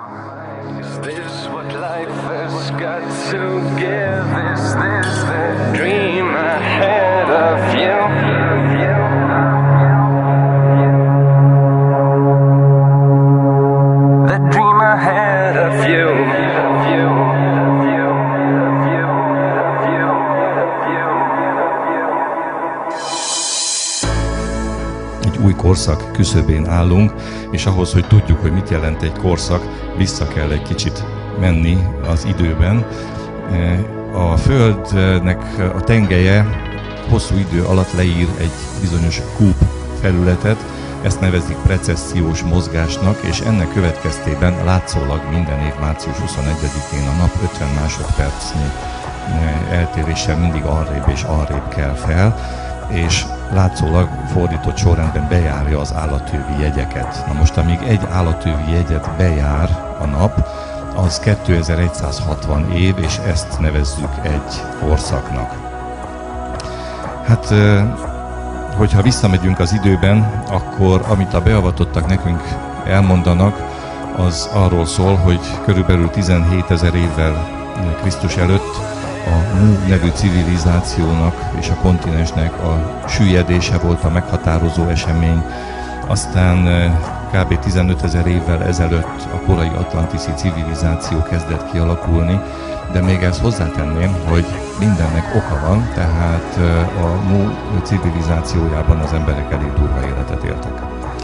Is this what life has got to give? Is this the dream I had of you? The dream I had of you. Egy új korszak küszöbén állunk, és ahhoz, hogy tudjuk, hogy mit jelent egy korszak, vissza kell egy kicsit menni az időben. A Földnek a tengelye hosszú idő alatt leír egy bizonyos kúp felületet, ezt nevezik precessziós mozgásnak, és ennek következtében látszólag minden év március 21-én a nap 50 másodpercnyi eltéréssel mindig arrébb és arrébb kell fel, és látszólag fordított sorrendben bejárja az állattővi jegyeket. Na most, amíg egy állattővi jegyet bejár a nap, az 2160 év, és ezt nevezzük egy korszaknak. Hát, hogyha visszamegyünk az időben, akkor amit a beavatottak nekünk elmondanak, az arról szól, hogy körülbelül 17 000 évvel Krisztus előtt a Mu nevű civilizációnak és a kontinensnek a süllyedése volt a meghatározó esemény. Aztán kb. 15 000 évvel ezelőtt a korai atlantiszi civilizáció kezdett kialakulni, de még ezt hozzátenném, hogy mindennek oka van, tehát a Mu civilizációjában az emberek elég durva életet éltek.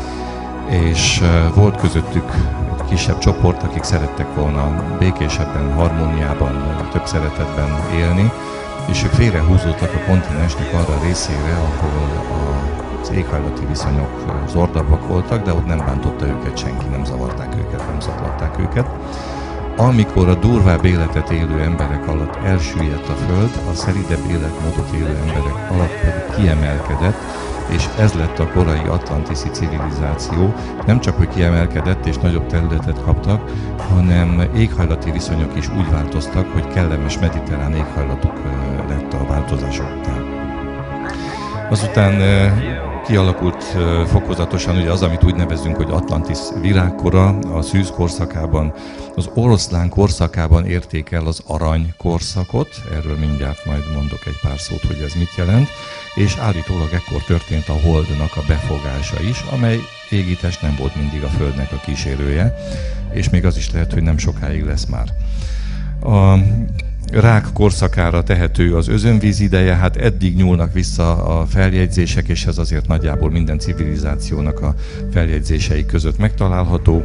És volt közöttük egy kisebb csoport, akik szerettek volna békésebben, harmóniában, több szeretetben élni, és ők félrehúzódtak a kontinensnek arra a részére, ahol az éghajlati viszonyok zordabbak voltak, de ott nem bántotta őket senki, nem zavarták őket, nem zaklatták őket. Amikor a durvább életet élő emberek alatt elsüllyedt a Föld, a szelídebb életmódot élő emberek alatt pedig kiemelkedett, és ez lett a korai atlantiszi civilizáció. Nem csak, hogy kiemelkedett és nagyobb területet kaptak, hanem éghajlati viszonyok is úgy változtak, hogy kellemes mediterrán éghajlatuk lett a változásoknál. Azután kialakult fokozatosan ugye az, amit úgy nevezünk, hogy Atlantis virágkora, a szűz korszakában, az oroszlán korszakában érték el az arany korszakot, erről mindjárt majd mondok egy pár szót, hogy ez mit jelent, és állítólag ekkor történt a holdnak a befogása is, amely égitest nem volt mindig a Földnek a kísérője, és még az is lehet, hogy nem sokáig lesz már. A rák korszakára tehető az özönvíz ideje, hát eddig nyúlnak vissza a feljegyzések, és ez azért nagyjából minden civilizációnak a feljegyzései között megtalálható.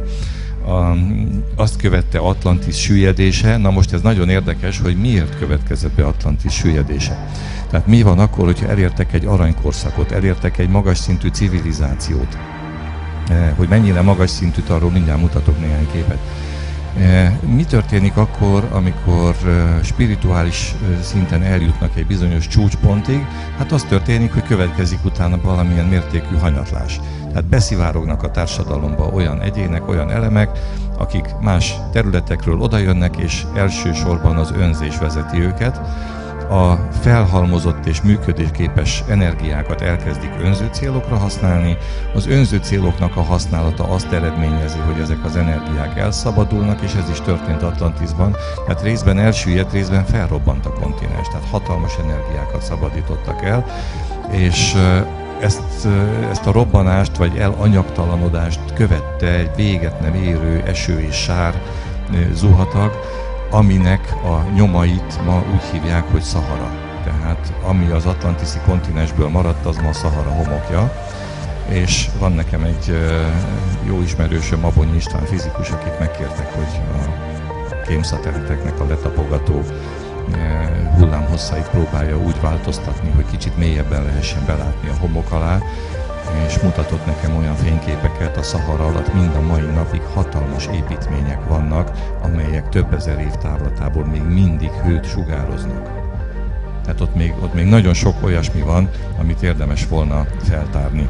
Azt követte Atlantis süllyedése. Na most ez nagyon érdekes, hogy miért következett be Atlantis süllyedése. Tehát mi van akkor, hogyha elértek egy aranykorszakot, elértek egy magas szintű civilizációt. Hogy mennyire magas szintűt, arról mindjárt mutatok néhány képet. Mi történik akkor, amikor spirituális szinten eljutnak egy bizonyos csúcspontig? Hát az történik, hogy következik utána valamilyen mértékű hanyatlás. Tehát beszivárognak a társadalomba olyan egyének, olyan elemek, akik más területekről odajönnek, és elsősorban az önzés vezeti őket. A felhalmozott és működőképes energiákat elkezdik önző célokra használni. Az önző céloknak a használata azt eredményezi, hogy ezek az energiák elszabadulnak, és ez is történt Atlantisban. Tehát részben elsüllyedt, részben felrobbant a kontinens. Tehát hatalmas energiákat szabadítottak el, és ezt a robbanást, vagy elanyagtalanodást követte egy véget nem érő eső és sár zuhatag, aminek a nyomait ma úgy hívják, hogy Szahara. Tehát ami az atlantiszi kontinensből maradt, az ma Szahara homokja. És van nekem egy jó ismerősöm, Mabonyi István fizikus, akit megkértek, hogy a kémszateliteknek a letapogató hullámhosszait próbálja úgy változtatni, hogy kicsit mélyebben lehessen belátni a homok alá, és mutatott nekem olyan fényképeket a Szahara alatt, mind a mai napig hatalmas építmények vannak, amelyek több ezer év távlatából még mindig hőt sugároznak. Tehát ott még nagyon sok olyasmi van, amit érdemes volna feltárni.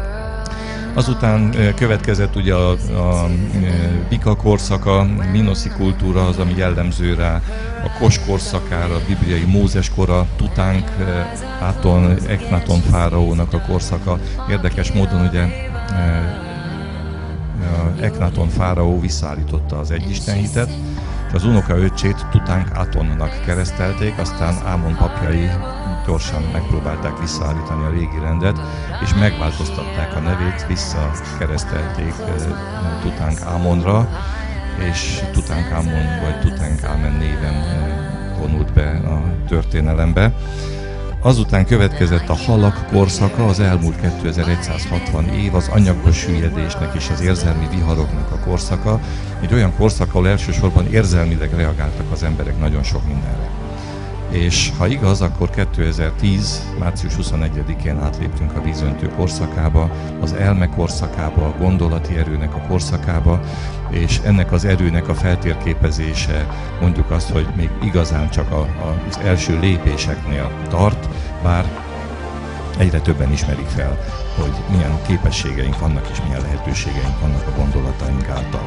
Azután következett ugye a Bika korszaka, Minoszi kultúra az, ami jellemző rá, a Kos korszakára, a bibliai Mózes kora, Tutánk, Áton, Eknaton fáraónak a korszaka. Érdekes módon ugye Eknaton fáraó visszaállította az egyistenhitet, és az unokaöccsét Tutankatonnak keresztelték, aztán Ámon papjai gyorsan megpróbálták visszaállítani a régi rendet, és megváltoztatták a nevét, visszakeresztelték Tutankamonra, és Tutankamon vagy Tutankamen néven vonult be a történelembe. Azután következett a halak korszaka, az elmúlt 2160 év, az anyagba süllyedésnek és az érzelmi viharoknak a korszaka. Egy olyan korszak, ahol elsősorban érzelmileg reagáltak az emberek nagyon sok mindenre. És ha igaz, akkor 2010. március 21-én átléptünk a vízöntő korszakába, az elme korszakába, a gondolati erőnek a korszakába, és ennek az erőnek a feltérképezése, mondjuk azt, hogy még igazán csak az első lépéseknél tart, bár egyre többen ismerik fel, hogy milyen képességeink vannak és milyen lehetőségeink vannak a gondolataink által.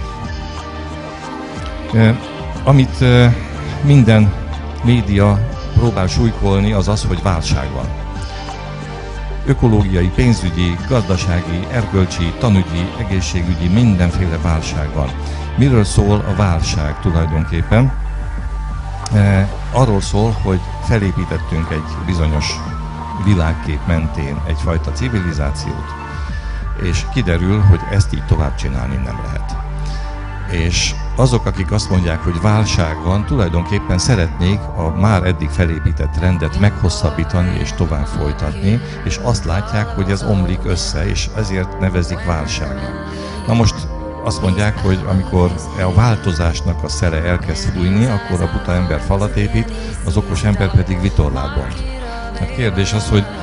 Amit minden média próbál súlykolni, az az, hogy válság van. Ökológiai, pénzügyi, gazdasági, erkölcsi, tanügyi, egészségügyi, mindenféle válság van. Miről szól a válság tulajdonképpen? Arról szól, hogy felépítettünk egy bizonyos világkép mentén egyfajta civilizációt, és kiderül, hogy ezt így tovább csinálni nem lehet. És azok, akik azt mondják, hogy válság van, tulajdonképpen szeretnék a már eddig felépített rendet meghosszabbítani és tovább folytatni, és azt látják, hogy ez omlik össze, és ezért nevezik válságnak. Na most azt mondják, hogy amikor a változásnak a szele elkezd fújni, akkor a buta ember falat épít, az okos ember pedig vitorlát bont. Hát kérdés az, hogy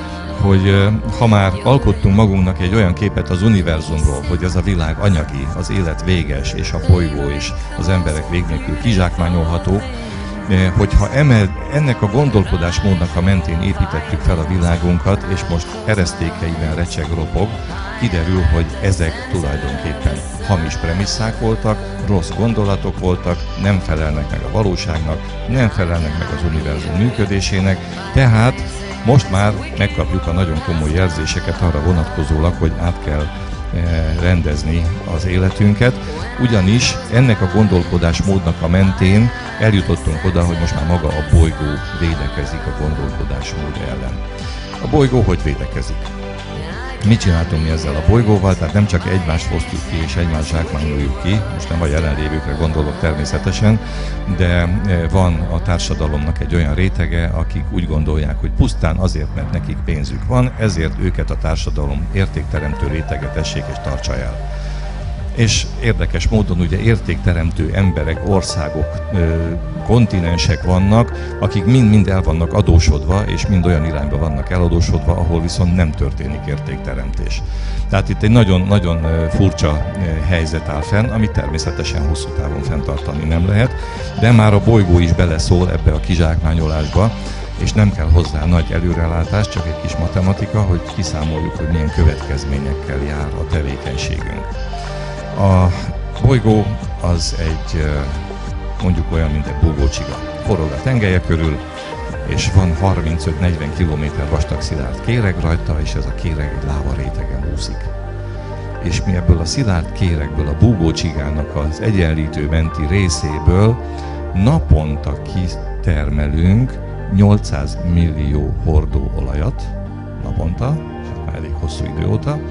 ha már alkottunk magunknak egy olyan képet az univerzumról, hogy ez a világ anyagi, az élet véges, és a bolygó és az emberek vég nélkül kizsákmányolhatók, hogyha ennek a gondolkodásmódnak a mentén építettük fel a világunkat, és most eresztékeiben recseg, ropog, kiderül, hogy ezek tulajdonképpen hamis premisszák voltak, rossz gondolatok voltak, nem felelnek meg a valóságnak, nem felelnek meg az univerzum működésének, tehát most már megkapjuk a nagyon komoly jelzéseket arra vonatkozólag, hogy át kell rendezni az életünket, ugyanis ennek a gondolkodásmódnak a mentén eljutottunk oda, hogy most már maga a bolygó védekezik a gondolkodásmód ellen. A bolygó hogy védekezik? Mit csináltunk mi ezzel a bolygóval? Tehát nem csak egymást fosztjuk ki és egymást zsákmányoljuk ki, most nem a jelenlévőkre gondolok természetesen, de van a társadalomnak egy olyan rétege, akik úgy gondolják, hogy pusztán azért, mert nekik pénzük van, ezért őket a társadalom értékteremtő rétege tessék és tartsa el. És érdekes módon ugye értékteremtő emberek, országok, kontinensek vannak, akik mind-mind el vannak adósodva, és mind olyan irányba vannak eladósodva, ahol viszont nem történik értékteremtés. Tehát itt egy nagyon-nagyon furcsa helyzet áll fenn, amit természetesen hosszú távon fenntartani nem lehet, de már a bolygó is beleszól ebbe a kizsákmányolásba, és nem kell hozzá nagy előrelátás, csak egy kis matematika, hogy kiszámoljuk, hogy milyen következményekkel jár a tevékenységünk. A bolygó az egy, mondjuk olyan, mint egy búgócsiga. Forog a tengelye körül, és van 35-40 km vastag szilárd kéreg rajta, és ez a kéreg egy láva rétegen úszik. És mi ebből a szilárd kéregből, a búgócsigának az egyenlítő menti részéből naponta kitermelünk 800 millió hordó olajat, naponta, és már elég hosszú idő óta,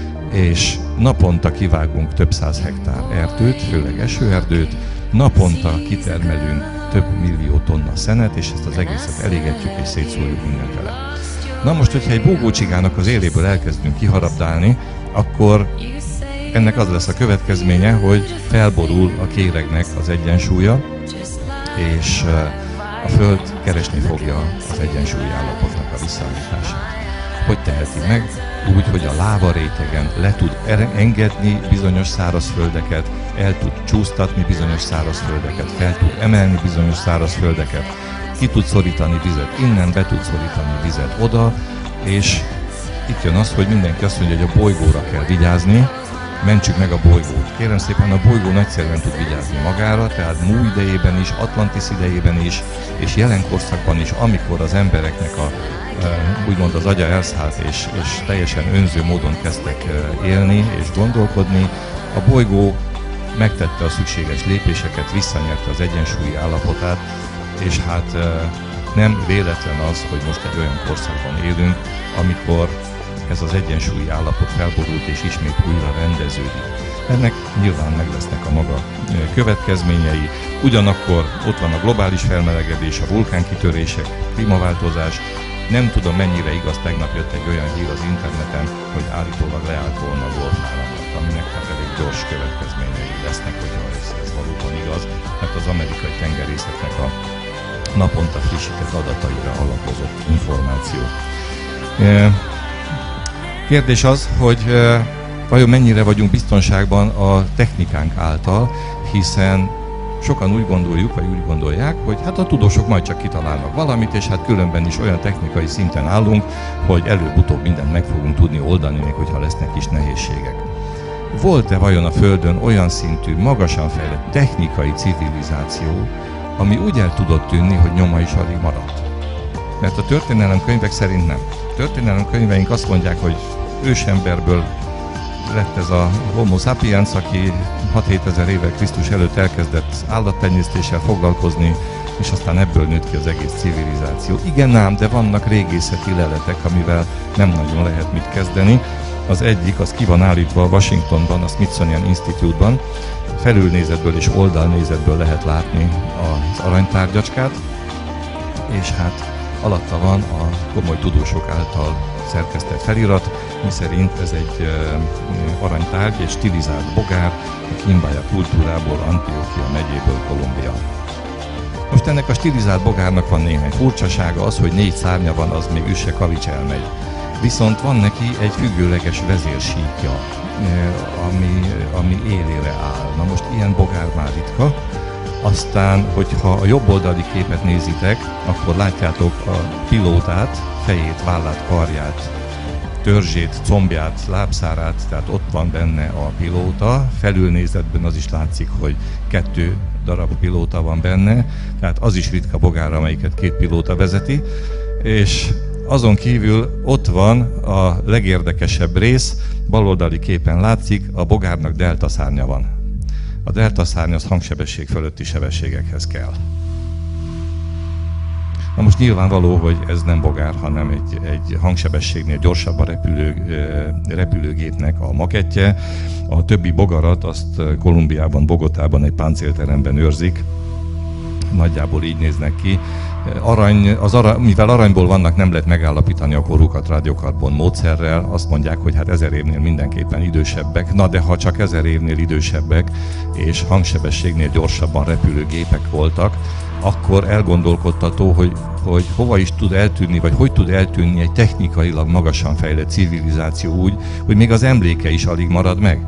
és naponta kivágunk több száz hektár erdőt, főleg esőerdőt, naponta kitermelünk több millió tonna szenet, és ezt az egészet elégetjük és szétszórjuk mindenfele. Na most, hogyha egy búgócsigának az éléből elkezdünk kiharabdálni, akkor ennek az lesz a következménye, hogy felborul a kéregnek az egyensúlya, és a Föld keresni fogja az egyensúlyi állapotnak a visszaállítását. Hogy teheti meg? Úgy, hogy a láva rétegen le tud engedni bizonyos szárazföldeket, el tud csúsztatni bizonyos szárazföldeket, fel tud emelni bizonyos szárazföldeket, ki tud szorítani vizet innen, be tud szorítani vizet oda, és itt jön az, hogy mindenki azt mondja, hogy a bolygóra kell vigyázni, mentsük meg a bolygót. Kérem szépen, a bolygó nagyszerűen tud vigyázni magára, tehát Mu idejében is, Atlantis idejében is, és jelen korszakban is, amikor az embereknek úgymond az agya elszállt, és teljesen önző módon kezdtek élni és gondolkodni, A bolygó megtette a szükséges lépéseket, visszanyerte az egyensúlyi állapotát, és hát nem véletlen az, hogy most egy olyan korszakban élünk, amikor ez az egyensúlyi állapot felborult és ismét újra rendeződik. Ennek nyilván meg lesznek a maga következményei. Ugyanakkor ott van a globális felmelegedés, a vulkánkitörések, klímaváltozás. Nem tudom, mennyire igaz, tegnap jött egy olyan hír az interneten, hogy állítólag leállt volna a golfáramlat, aminek hát elég gyors következményei lesznek, hogyha ez valóban igaz, mert az amerikai tengerészetnek a naponta frissített adataira alapozott információ. Kérdés az, hogy vajon mennyire vagyunk biztonságban a technikánk által, hiszen sokan úgy gondoljuk, vagy úgy gondolják, hogy hát a tudósok majd csak kitalálnak valamit, és hát különben is olyan technikai szinten állunk, hogy előbb-utóbb mindent meg fogunk tudni oldani, még hogyha lesznek is nehézségek. Volt-e vajon a Földön olyan szintű, magasan fejlett technikai civilizáció, ami úgy el tudott tűnni, hogy nyoma is alig maradt? Mert a történelemkönyvek szerint nem. A történelemkönyveink azt mondják, hogy ősemberből lett ez a Homo sapiens, aki 6-7 ezer évvel Krisztus előtt elkezdett állattenyésztéssel foglalkozni, és aztán ebből nőtt ki az egész civilizáció. Igen ám, de vannak régészeti leletek, amivel nem nagyon lehet mit kezdeni. Az egyik, az ki van állítva Washingtonban, a Smithsonian Institute-ban. Felülnézetből és oldalnézetből lehet látni az aranytárgyacskát, és hát alatta van a komoly tudósok által szerkesztett felirat, miszerint ez egy aranytárgy és stilizált bogár a Quimbaya kultúrából, Antioquia megyéből, Kolumbia. Most ennek a stilizált bogárnak van néhány furcsasága, az, hogy 4 szárnya van, az még üsse kavics elmegy. Viszont van neki egy függőleges vezérsíkja, ami élére áll. Na most ilyen bogár már ritka. Aztán, hogyha a jobb oldali képet nézitek, akkor látjátok a pilótát, fejét, vállát, karját, törzsét, combját, lábszárát, tehát ott van benne a pilóta. Felülnézetben az is látszik, hogy 2 darab pilóta van benne, tehát az is ritka bogár, amelyiket 2 pilóta vezeti, és azon kívül ott van a legérdekesebb rész, baloldali képen látszik, a bogárnak delta szárnya van. A delta szárny az hangsebesség fölötti sebességekhez kell. Na most nyilvánvaló, hogy ez nem bogár, hanem egy hangsebességnél gyorsabb a repülőgépnek a makettje. A többi bogarat azt Kolumbiában, Bogotában egy páncélteremben őrzik. Nagyjából így néznek ki. Mivel aranyból vannak, nem lehet megállapítani a korukat rádiokarbon módszerrel. Azt mondják, hogy hát 1000 évnél mindenképpen idősebbek. Na de ha csak 1000 évnél idősebbek és hangsebességnél gyorsabban repülő gépek voltak, akkor elgondolkodtató, hogy hova is tud eltűnni, vagy hogy tud eltűnni egy technikailag magasan fejlett civilizáció úgy, hogy még az emléke is alig marad meg.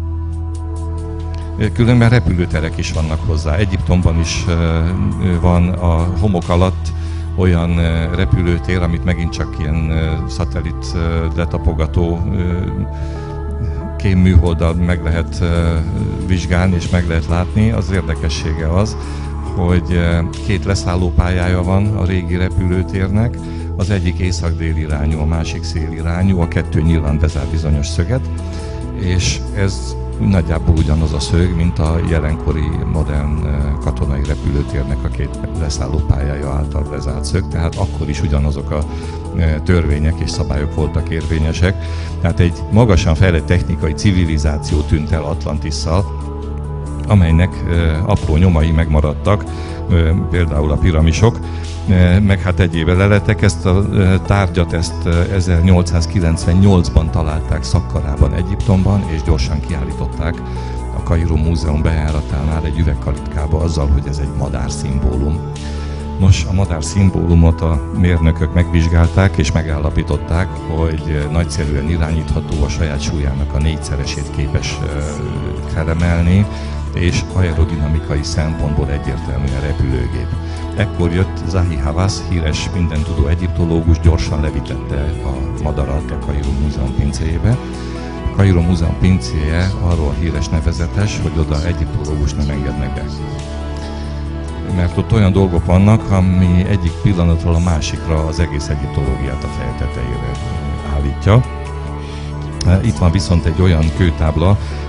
Különben repülőterek is vannak hozzá. Egyiptomban is van a homok alatt olyan repülőtér, amit megint csak ilyen szatellit letapogató kémműholddal meg lehet vizsgálni és meg lehet látni. Az érdekessége az, hogy 2 leszállópályája van a régi repülőtérnek, az egyik észak-déli irányú, a másik szélirányú, a 2 nyilván bezár bizonyos szöget, és ez nagyjából ugyanaz a szög, mint a jelenkori modern katonai repülőtérnek a 2 leszállópályája által bezárt szög, tehát akkor is ugyanazok a törvények és szabályok voltak érvényesek. Tehát egy magasan fejlett technikai civilizáció tűnt el Atlantisszal, amelynek apró nyomai megmaradtak, például a piramisok, meg hát egyéb leletek. Ezt a tárgyat 1898-ban találták Szakkarában, Egyiptomban, és gyorsan kiállították a Kairó Múzeum bejáratánál egy üvegkalitkába azzal, hogy ez egy madár szimbólum. Nos, a madár szimbólumot a mérnökök megvizsgálták és megállapították, hogy nagyszerűen irányítható, a saját súlyának a 4-szeresét képes felemelni, és aerodinamikai szempontból egyértelműen repülőgép. Ekkor jött Zahi Hawass, híres mindentudó egyiptológus, gyorsan levitette a madarat a Kairó Múzeum pincéjébe. A Kairó Múzeum pincéje arról híres nevezetes, hogy oda egyiptológus nem engednek be. Mert ott olyan dolgok vannak, ami egyik pillanatról a másikra az egész egyiptológiát a feje tetejére állítja. Itt van viszont egy olyan kőtábla,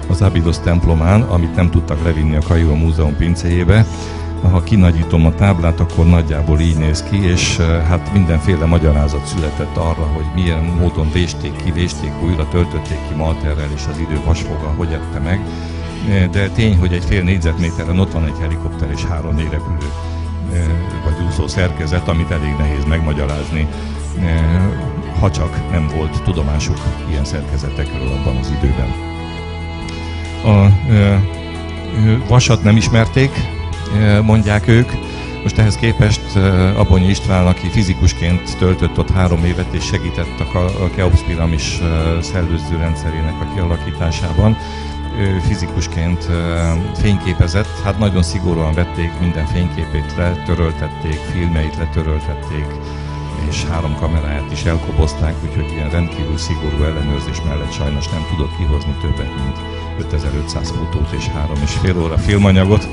az Abydos templomán, amit nem tudtak levinni a Kairó Múzeum pincéjébe. Ha kinagyítom a táblát, akkor nagyjából így néz ki, és hát mindenféle magyarázat született arra, hogy milyen módon vésték ki, újra töltötték ki malterrel, és az idő vasfoga hogy ette meg. De tény, hogy egy fél négyzetméteren ott van egy helikopter és 3 repülő vagy úszó szerkezet, amit elég nehéz megmagyarázni, ha csak nem volt tudomásuk ilyen szerkezetekről abban az időben. A vasat nem ismerték, mondják ők. Most ehhez képest Abonyi István, aki fizikusként töltött ott 3 évet és segített a Keops-piramis szellőző rendszerének a kialakításában, fizikusként fényképezett, hát nagyon szigorúan vették, minden fényképét letöröltették, filmeit letöröltették, és 3 kameráját is elkobozták, úgyhogy ilyen rendkívül szigorú ellenőrzés mellett sajnos nem tudott kihozni többet, mint 5500 fotót és 3,5 óra filmanyagot,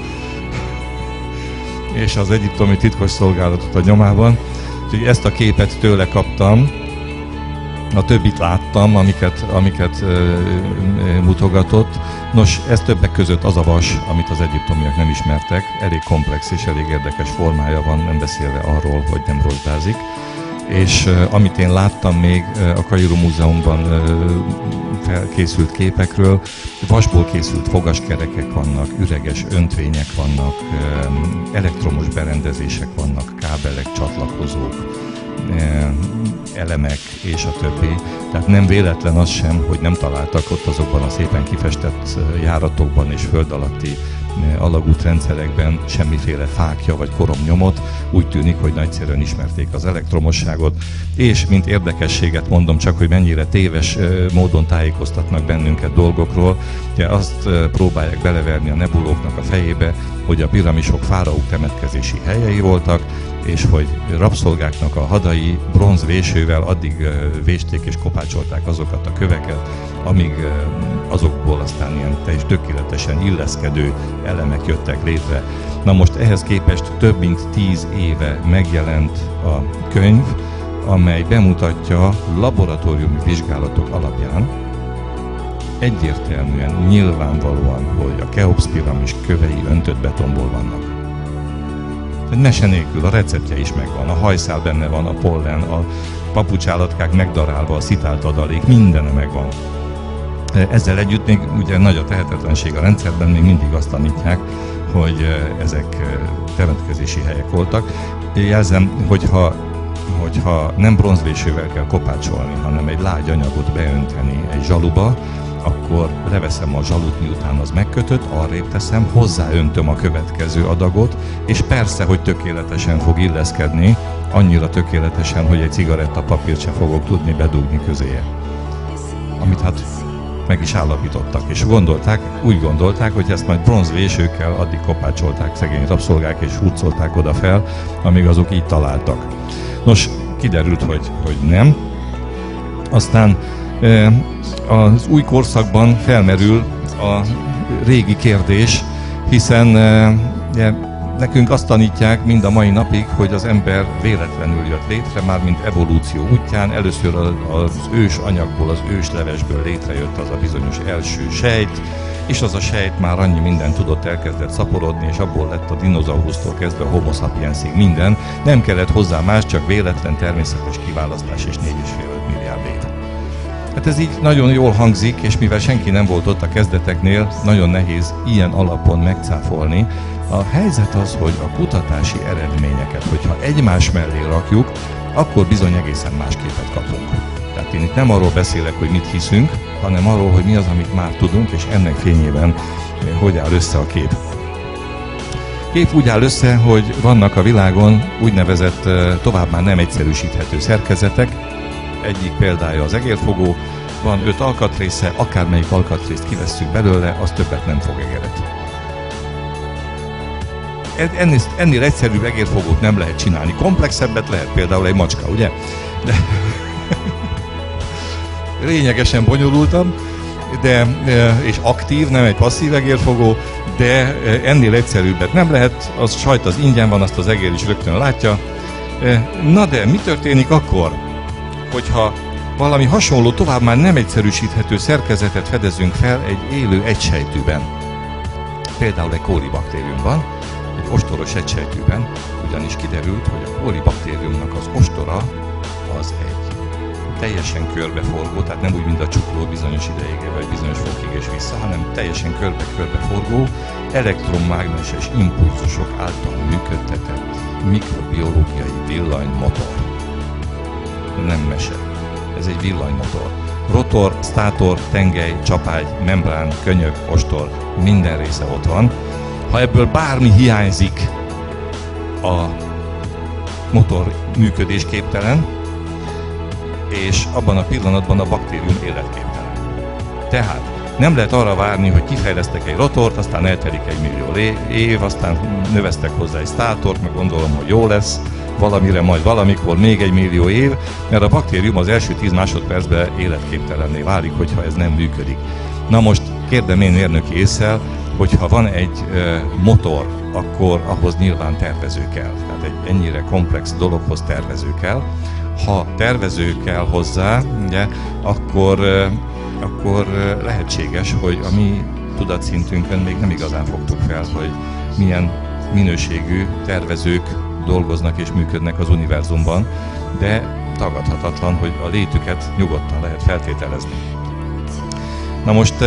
és az egyiptomi titkosszolgálatot a nyomában. Úgyhogy ezt a képet tőle kaptam, a többit láttam, amiket mutogatott. Nos, ez többek között az a vas, amit az egyiptomiak nem ismertek. Elég komplex és elég érdekes formája van, nem beszélve arról, hogy nem rozsdázik. És amit én láttam még a Kairó Múzeumban felkészült képekről, vasból készült fogaskerekek vannak, üreges öntvények vannak, elektromos berendezések vannak, kábelek, csatlakozók, elemek és a többi. Tehát nem véletlen az sem, hogy nem találtak ott azokban a szépen kifestett járatokban és föld alatti alagútrendszerekben semmiféle fákja vagy koromnyomot. Úgy tűnik, hogy nagyszerűen ismerték az elektromosságot, és mint érdekességet mondom csak, hogy mennyire téves módon tájékoztatnak bennünket dolgokról. Ugye azt próbálják beleverni a nebulóknak a fejébe, hogy a piramisok fáraók temetkezési helyei voltak, és hogy rabszolgáknak a hadai bronzvésővel addig vésték és kopácsolták azokat a köveket, amíg azokból aztán ilyen tökéletesen illeszkedő elemek jöttek létre. Na most ehhez képest több mint 10 éve megjelent a könyv, amely bemutatja laboratóriumi vizsgálatok alapján egyértelműen, nyilvánvalóan, hogy a Keops-piramis kövei öntött betonból vannak. Mese nélkül a receptje is megvan, a hajszál benne van, a pollen, a papucsállatkák megdarálva, a szitált adalék, mindene megvan. Ezzel együtt még ugye nagy a tehetetlenség a rendszerben, még mindig azt tanítják, hogy ezek temetkezési helyek voltak. Jelzem, hogyha nem bronzvésővel kell kopácsolni, hanem egy lágy anyagot beönteni egy zsaluba, akkor leveszem a zsalut, miután az megkötött, arrébb teszem, hozzáöntöm a következő adagot, és persze, hogy tökéletesen fog illeszkedni, annyira tökéletesen, hogy egy cigarettapapírt sem fogok tudni bedugni közéje. Amit hát meg is állapítottak, és úgy gondolták, hogy ezt majd bronzvésőkkel addig kopácsolták szegény rabszolgák, és hurcolták oda fel, amíg azok így találtak. Nos, kiderült, hogy nem. Aztán az új korszakban felmerül a régi kérdés, hiszen nekünk azt tanítják mind a mai napig, hogy az ember véletlenül jött létre, mármint evolúció útján. Először az ős anyagból, az ős levesből létrejött az a bizonyos első sejt, és az a sejt már annyi mindent tudott, elkezdett szaporodni, és abból lett a dinoszaurusztól kezdve a homo sapiensig minden. Nem kellett hozzá más, csak véletlen természetes kiválasztás és 4,5 milliárd év. Hát ez így nagyon jól hangzik, és mivel senki nem volt ott a kezdeteknél, nagyon nehéz ilyen alapon megcáfolni. A helyzet az, hogy a kutatási eredményeket, hogyha egymás mellé rakjuk, akkor bizony egészen más képet kapunk. Tehát én itt nem arról beszélek, hogy mit hiszünk, hanem arról, hogy mi az, amit már tudunk, és ennek fényében hogy áll össze a kép. Kép úgy áll össze, hogy vannak a világon úgynevezett tovább már nem egyszerűsíthető szerkezetek. Egyik példája az egérfogó, van 5 alkatrésze, akármelyik alkatrészt kivesszük belőle, az többet nem fog egeret. Ennél egyszerűbb egérfogót nem lehet csinálni. Komplexebbet lehet, például egy macska, ugye? De lényegesen bonyolultabb, és aktív, nem egy passzív egérfogó, de ennél egyszerűbbet nem lehet. Az sajt az ingyen van, azt az egér is rögtön látja. Na de mi történik akkor, hogyha Valami hasonló, tovább már nem egyszerűsíthető szerkezetet fedezünk fel egy élő egysejtűben. Például egy kólibaktériumban, egy ostoros egysejtűben, ugyanis kiderült, hogy a kólibaktériumnak az ostora az egy teljesen körbeforgó, tehát nem úgy, mint a csukló bizonyos ideig, vagy bizonyos fokig és vissza, hanem teljesen körbe-körbeforgó, elektromágneses impulzusok által működtetett mikrobiológiai villanymotor. Nem mese. Ez egy villanymotor. Rotor, státor, tengely, csapágy, membrán, könyök, ostor, minden része ott van. Ha ebből bármi hiányzik, a motor működésképtelen, és abban a pillanatban a baktérium életképtelen. Tehát nem lehet arra várni, hogy kifejlesztek egy rotort, aztán eltelik 1 millió év, aztán növeztek hozzá egy státort, meg gondolom, hogy jó lesz, valamire majd valamikor még 1 millió év, mert a baktérium az első 10 másodpercben életképtelenné válik, hogyha ez nem működik. Na most kérdem én mérnöki ésszel, hogyha van egy motor, akkor ahhoz nyilván tervező kell. Tehát egy ennyire komplex dologhoz tervező kell. Ha tervező kell hozzá, ugye, akkor lehetséges, hogy a mi tudatszintünkön még nem igazán fogtuk fel, hogy milyen minőségű tervezők dolgoznak és működnek az univerzumban, de tagadhatatlan, hogy a létüket nyugodtan lehet feltételezni. Na most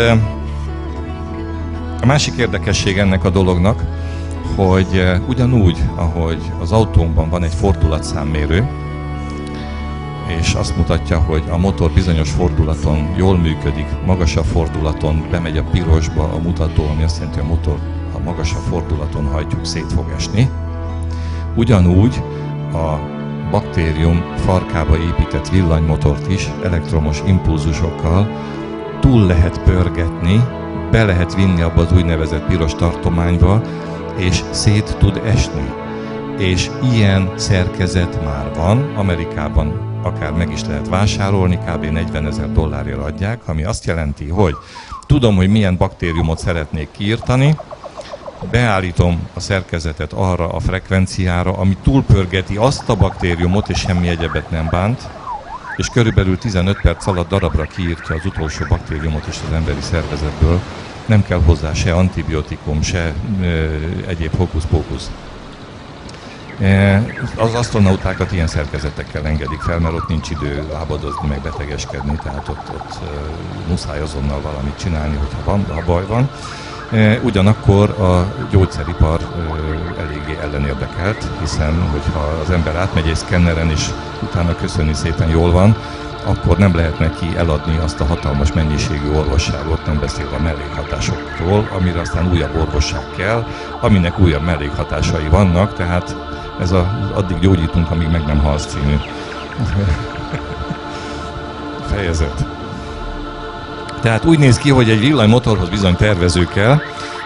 a másik érdekesség ennek a dolognak, hogy ugyanúgy, ahogy az autónkban van egy fordulatszámmérő, és azt mutatja, hogy a motor bizonyos fordulaton jól működik, magasabb fordulaton bemegy a pirosba a mutató, ami azt jelenti, hogy a motor a magasabb fordulaton hajtjuk, szét fog esni. Ugyanúgy a baktérium farkába épített villanymotort is elektromos impulzusokkal túl lehet pörgetni, be lehet vinni abba az úgynevezett piros tartományba, és szét tud esni. És ilyen szerkezet már van, Amerikában akár meg is lehet vásárolni, kb. $40,000 adják, ami azt jelenti, hogy tudom, hogy milyen baktériumot szeretnék kiirtani, beállítom a szerkezetet arra a frekvenciára, ami túlpörgeti azt a baktériumot, és semmi egyebet nem bánt, és körülbelül 15 perc alatt darabra kiírtja az utolsó baktériumot is az emberi szervezetből. Nem kell hozzá se antibiotikum, se egyéb hókusz-pókusz. Az asztronautákat ilyen szerkezetekkel engedik fel, mert ott nincs idő lábadozni, meg betegeskedni, tehát ott muszáj azonnal valamit csinálni, ha baj van. Ugyanakkor a gyógyszeripar eléggé ellenérdekelt, hiszen hogyha az ember átmegy egy szkenneren és utána köszöni szépen jól van, akkor nem lehet neki eladni azt a hatalmas mennyiségű orvosságot, nem beszélve a mellékhatásokról, amire aztán újabb orvosság kell, aminek újabb mellékhatásai vannak, tehát ez addig gyógyítunk, amíg meg nem halsz című fejezet. Tehát úgy néz ki, hogy egy villanymotorhoz bizony tervező kell,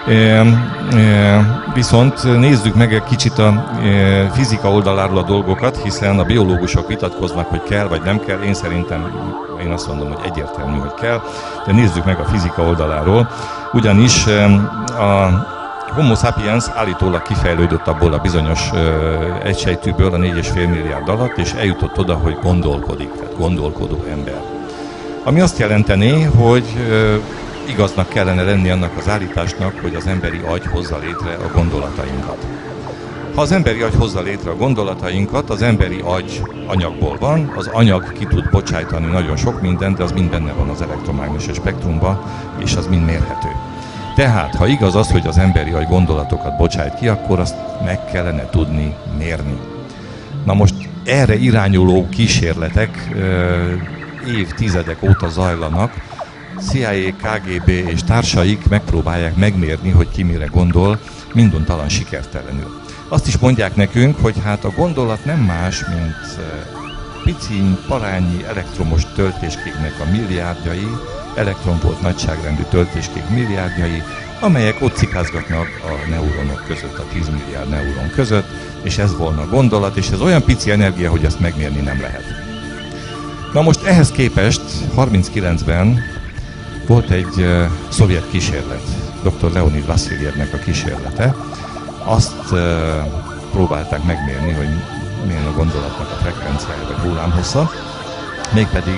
viszont nézzük meg egy kicsit a fizika oldaláról a dolgokat, hiszen a biológusok vitatkoznak, hogy kell vagy nem kell. Én azt mondom, hogy egyértelmű, hogy kell, de nézzük meg a fizika oldaláról, ugyanis a Homo sapiens állítólag kifejlődött abból a bizonyos egysejtűből a 4,5 milliárd alatt, és eljutott oda, hogy gondolkodik, tehát gondolkodó ember. Ami azt jelenteni, hogy igaznak kellene lenni annak az állításnak, hogy az emberi agy hozza létre a gondolatainkat. Ha az emberi agy hozza létre a gondolatainkat, az emberi agy anyagból van, az anyag ki tud bocsájtani nagyon sok mindent, de az mind benne van az elektromágneses spektrumban, és az mind mérhető. Tehát, ha igaz az, hogy az emberi agy gondolatokat bocsájt ki, akkor azt meg kellene tudni mérni. Na most erre irányuló kísérletek évtizedek óta zajlanak, CIA, KGB és társaik megpróbálják megmérni, hogy ki mire gondol, minduntalan sikertelenül. Azt is mondják nekünk, hogy hát a gondolat nem más, mint piciny, parányi elektromos töltéskéknek a milliárdjai, elektronvolt nagyságrendű töltéskék milliárdjai, amelyek ott cikázgatnak a neuronok között, a 10 milliárd neuron között, és ez volna a gondolat, és ez olyan pici energia, hogy ezt megmérni nem lehet. Na most ehhez képest 39-ben volt egy szovjet kísérlet, dr. Leonid Vaszilievnek a kísérlete. Azt próbálták megmérni, hogy milyen a gondolatnak a frekvenciája vagy hullámhossza, mégpedig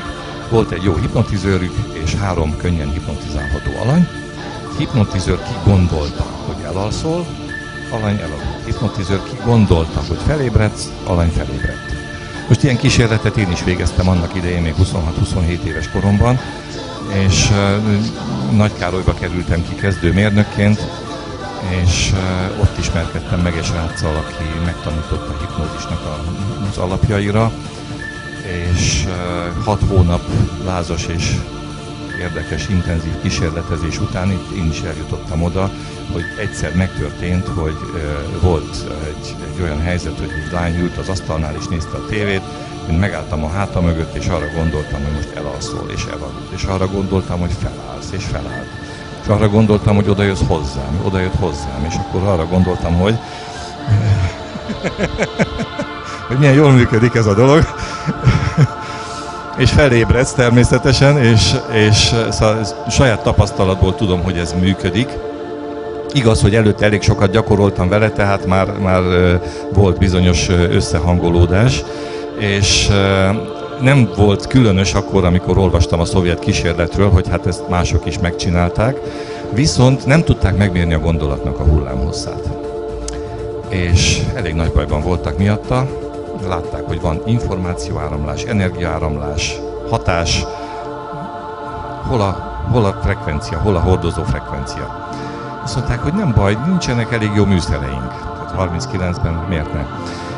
Volt egy jó hipnotizőrük és 3 könnyen hipnotizálható alany. Hipnotizőr ki gondolta, hogy elalszol, alany elaludt. Hipnotizőr ki gondolta, hogy felébredsz, alany felébredt. Most ilyen kísérletet én is végeztem annak idején, még 26-27 éves koromban, és Nagykárolyba kerültem ki kezdőmérnökként, és ott ismerkedtem meg egy sráccal, aki megtanította a hipnózisnak az alapjaira, és 6 hónap lázas és érdekes, intenzív kísérletezés után itt én is eljutottam oda, hogy egyszer megtörtént, hogy volt egy olyan helyzet, hogy egy lány ült az asztalnál és nézte a tévét, én megálltam a háta mögött, és arra gondoltam, hogy most elalszol, és elaludt. És arra gondoltam, hogy felállsz, és felállt. És arra gondoltam, hogy oda jött hozzám, és akkor arra gondoltam, hogy hogy milyen jól működik ez a dolog. És felébredsz természetesen, és szóval saját tapasztalatból tudom, hogy ez működik. Igaz, hogy előtte elég sokat gyakoroltam vele, tehát már volt bizonyos összehangolódás, és nem volt különös akkor, amikor olvastam a szovjet kísérletről, hogy hát ezt mások is megcsinálták, viszont nem tudták megmérni a gondolatnak a hullámhosszát. És elég nagy bajban voltak miatta, látták, hogy van információáramlás, energiaáramlás, hatás, hol a frekvencia, hol a hordozó frekvencia. Azt mondták, hogy nem baj, nincsenek elég jó műszereink. Tehát 39-ben miért ne?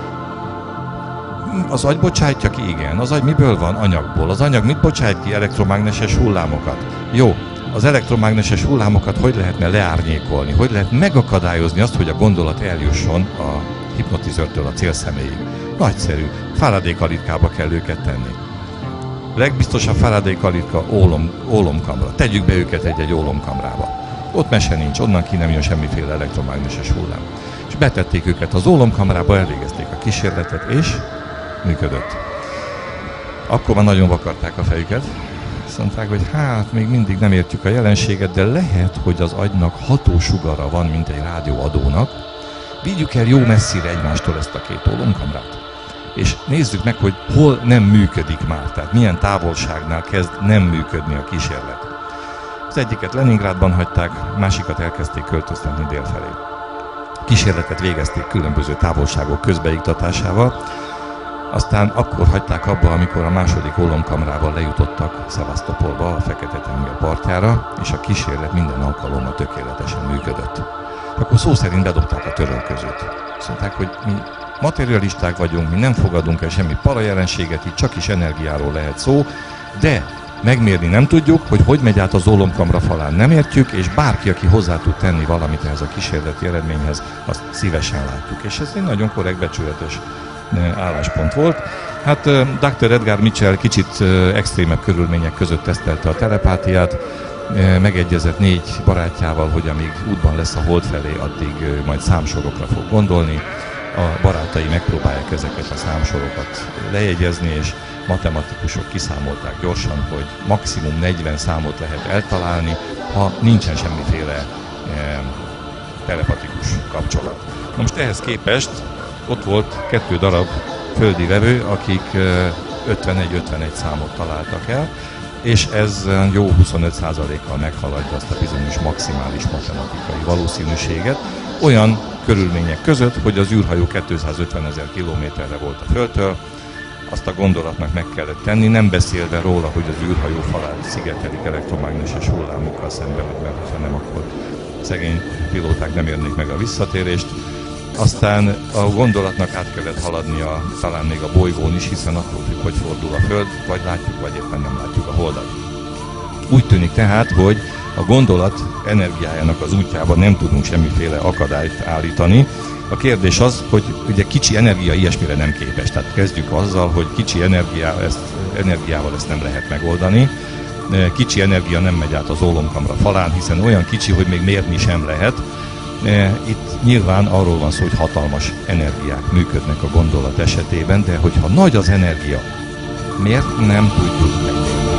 Az agy bocsájtja ki? Igen. Az agy miből van? Anyagból. Az anyag mit bocsájt ki? Elektromágneses hullámokat. Jó. Az elektromágneses hullámokat hogy lehetne leárnyékolni? Hogy lehet megakadályozni azt, hogy a gondolat eljusson a hipnotizőrtől a célszemélyig? Nagyszerű. Faraday kalitkába kell őket tenni. Legbiztosabb Faraday kalitka ólomkamra. Tegyük be őket egy ólomkamrába. Ott mese nincs, onnan ki nem jön semmiféle elektromágneses hullám. És betették őket az ólomkamrába, elvégezték a kísérletet, és működött. Akkor már nagyon vakarták a fejüket. Azt mondták, hogy hát még mindig nem értjük a jelenséget, de lehet, hogy az agynak hatósugara van, mint egy rádióadónak. Vigyük el jó messzire egymástól ezt a 2 ólomkamrát. És nézzük meg, hogy hol nem működik már, tehát milyen távolságnál kezd nem működni a kísérlet. Az egyiket Leningrádban hagyták, másikat elkezdték költöztetni délfelé. Kísérletet végezték különböző távolságok közbeiktatásával, aztán akkor hagyták abba, amikor a második ólomkamrával lejutottak Szevasztopolba, a Fekete-tenger partjára, és a kísérlet minden alkalommal tökéletesen működött. Akkor szó szerint bedobták a törölközőt. Azt mondták, hogy mi materialisták vagyunk, mi nem fogadunk el semmi parajelenséget, itt csak is energiáról lehet szó, de megmérni nem tudjuk, hogy megy át az ólomkamra falán, nem értjük, és bárki, aki hozzá tud tenni valamit ehhez a kísérleti eredményhez, azt szívesen látjuk. És ez egy nagyon korrekt, becsületes álláspont volt. Hát Dr. Edgar Mitchell kicsit extrémebb körülmények között tesztelte a telepátiát, megegyezett 4 barátjával, hogy amíg útban lesz a hold felé, addig majd számsorokra fog gondolni. A barátai megpróbálják ezeket a számsorokat lejegyezni, és matematikusok kiszámolták gyorsan, hogy maximum 40 számot lehet eltalálni, ha nincsen semmiféle telepatikus kapcsolat. Na most ehhez képest ott volt 2 darab földi vevő, akik 51-51 számot találtak el, és ez jó 25%-kal meghaladja azt a bizonyos maximális matematikai valószínűséget, olyan körülmények között, hogy az űrhajó 250 000 kilométerre volt a Földtől, azt a gondolatnak meg kellett tenni, nem beszélve róla, hogy az űrhajó falát szigetelik elektromágneses hullámokkal szemben, mert ha nem, akkor szegény pilóták nem érnék meg a visszatérést. Aztán a gondolatnak át kellett haladnia talán még a bolygón is, hiszen attól függ, hogy fordul a Föld, vagy látjuk, vagy éppen nem látjuk a Holdat. Úgy tűnik tehát, hogy a gondolat energiájának az útjában nem tudunk semmiféle akadályt állítani. A kérdés az, hogy ugye kicsi energia ilyesmire nem képes. Tehát kezdjük azzal, hogy kicsi energiával ezt nem lehet megoldani. Kicsi energia nem megy át az ólomkamra falán, hiszen olyan kicsi, hogy még mérni sem lehet. Itt nyilván arról van szó, hogy hatalmas energiák működnek a gondolat esetében, de hogyha nagy az energia, miért nem tudjuk megmérni?